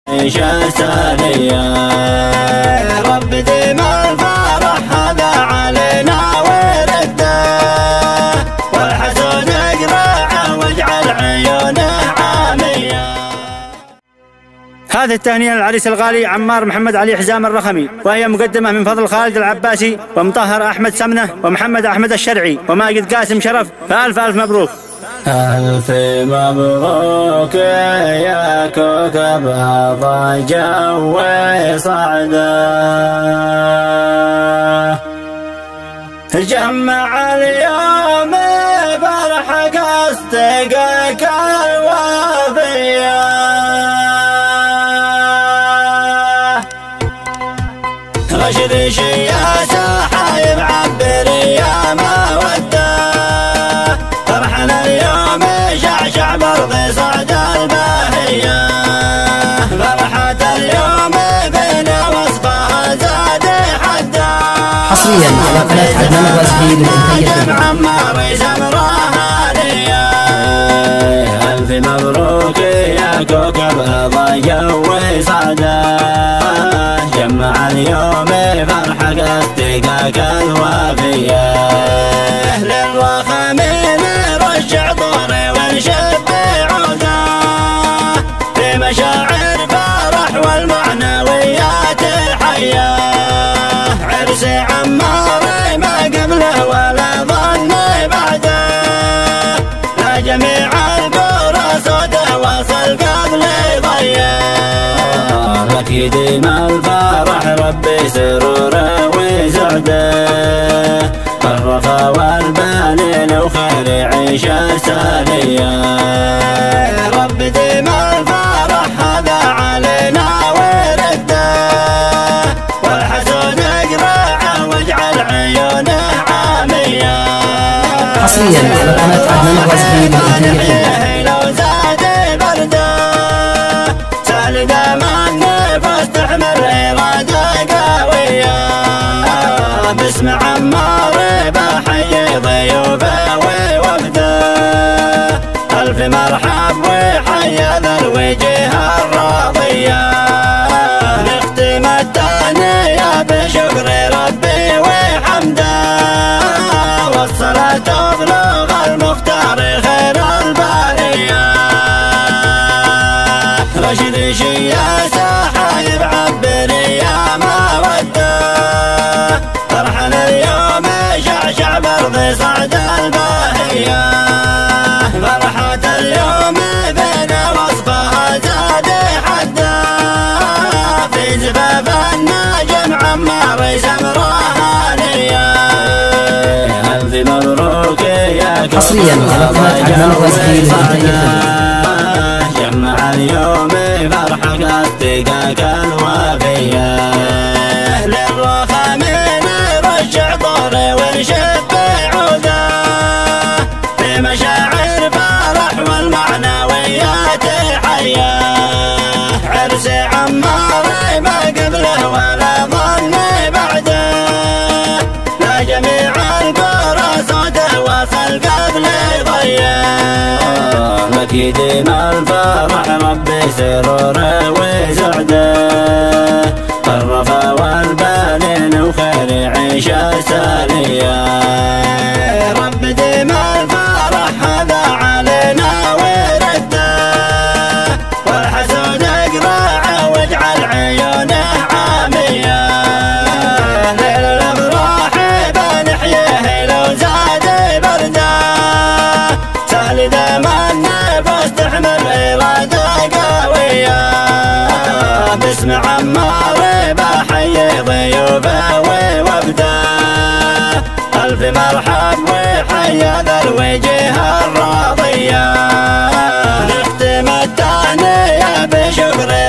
عيشة سالية. رب ديم الفرح هذا علينا ورده، والحسود اقرعه واجعل عيونه عامية. هذه التهنئة للعريس الغالي عمار محمد علي حزام الرخمي، وهي مقدمة من فضل خالد العباسي ومطهر أحمد سمنة ومحمد أحمد الشرعي وماجد قاسم شرف، فألف ألف مبروك. ألف مبروك يا كوكب هذا جو صعده، جمع اليوم فرحك اصدقك الوفيه، رشد شياسة حايب عبر يا مودة، فرحنا اليوم شعشع برض صعد الباهية، فرحة اليوم بين وصفها زاد حدا. حصريا على قناة عدنان الوازهي للإنتاج عمار سمراها ليا. ألف مبروك يا كوكب هذا جو صعده، جمع اليوم فرحك اصدقاك الوفيه، للرخمين رشع طوري ونشب عوده، في مشاعر فرح والمعنويات حيه، عرس عمار ما قبله ولا ظن بعده، لا جميع القرى صوته وصل قبل ضيه، لك يديم الفرح ربي سروره وسعده، الرخا والبنين وخير عيشه ساليه، رب ديم الفرح هذا علينا ورده، والحسود اقرعه واجعل عيونه عاميه. حصريا على قناة عدنان الوازهي للإنتاج لو زاد برده، سال دام النفس تحمل إرادة قوية، باسم عمار بحيي ضيوفه ووفده، ألف مرحب وحيا ذا الوجه الراضية، نختم التهنئة بشكر ربي وحمده، والصلاة تبلغ المختار خير البرية، رشد شياسة حايب عبر يا مودة، فرحنا اليوم شعشع برض صعد الباهية، فرحة اليوم بين وصفها زاد حدا، في زفاف النجم عمار سمراها ليا. ألف مبروك يا كوكب حصريا على قناة عدنان الوازهي للإنتاج جمع اليوم فرحك اصدقاك الوفيه، للرخمين رشع طوري ونشب عوده، في مشاعر فرح والمعنويات حيه، عرس عمار ما قبله ولا ظن بعده، لا جميع القرى صوته وصل قبل ضيه، لك يديم الفرح ربي سروره وسعده، الرخا والبنين وخير عيشه ساليه، رب ديم الفرح هذا علينا ورده، والحسود اقرعه واجعل عيونه عاميه، ليل الافراح بنحييه لو زاد برده، سهل دام النفس تحمل إرادة قوية، باسم عمار بحيي ضيوفه ووفده، ألف مرحب وحيا ذا الوجه الراضية، نختم التهنئة بشكر